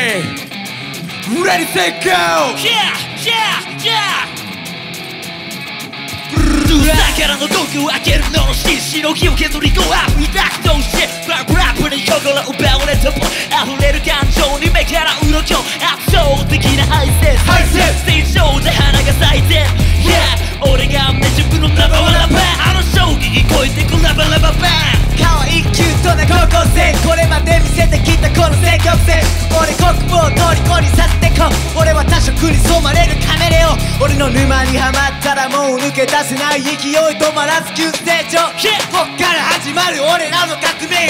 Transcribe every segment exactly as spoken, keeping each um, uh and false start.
Hey, ready, set, go! Yeah, yeah, yeah! だからの毒を開けるののししの気を削りゴーアップ抱き通してブラックラップに心奪われたぽ溢れる感情に目から鱗圧倒的なハイセンスステージ上で花が咲いて Yeah 俺がめ自分のラバラバあの衝撃超えてくラバラババ可愛いキュートな高校生これまで見せてきたこの積極性俺国母を虜にさせてこ俺は多色に染まれるカメレオン俺の沼にはまったらもう抜け出せない勢い止まらず急成長こっから始まる俺らの革命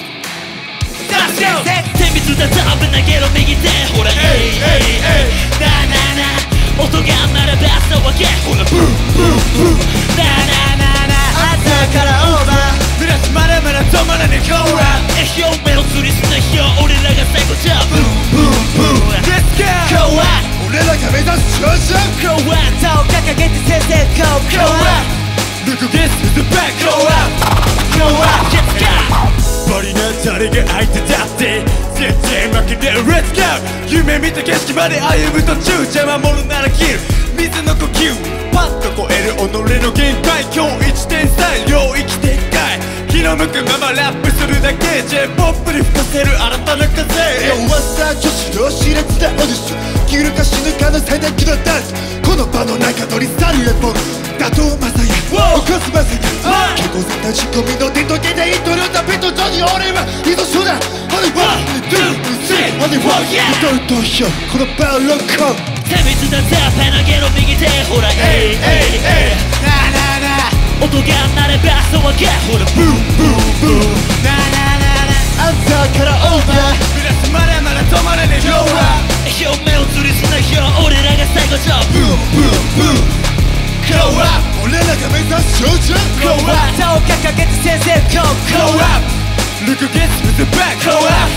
点密だと危ないけど右手ほらエイエイエイなあなあなあ音が鳴れば騒げほらブーブーブーなあなあなあなあ朝からオーバー濡らすまだまだ止まらねえコーラ表面を釣りすなよ俺らが最後じゃブーブーブー Let's go! 俺らが目指す頂上 Go out! 手を掲げて先生 Go! Go out! Look at this is the back Go out! Go out! Let's go! バリな誰が相手だって絶対負けねえ Let's go! 夢見た景色まで歩む途中邪魔者なら切る水の呼吸パッと超える己の限界今日 いってんさん 領域展開気の向くままラップするだけ J-ポップ に吹かせる新たな風弱さ女子の熾烈なオーディション生きるか死ぬかの最大級のダンスこの場の中取り去るレポート打倒マサヤ起こすまさや結構絶対仕込みの伝統芸で一刀両断ペット上に俺は依存症だ Only one, two, three, only one 一人投票この場をロックオン手水だったペナゲの右手ほらエイエイエイなあなあなあ音が鳴れば騒げほらブーブーブーなあなあなあなあ朝からオーバー濡らすまだまだ止まらねえローラ表面を釣りすなよ俺らが最後じゃブーブーブー Go up! 俺らが目指す頂上 Go up! 手を掲げて先生 Go! Go up! Look at this with the back Go up!